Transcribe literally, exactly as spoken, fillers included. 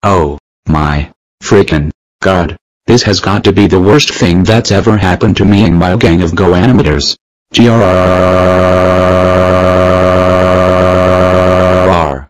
Oh, my freaking god. This has got to be the worst thing that's ever happened to me and my gang of Go animators. Grrrr.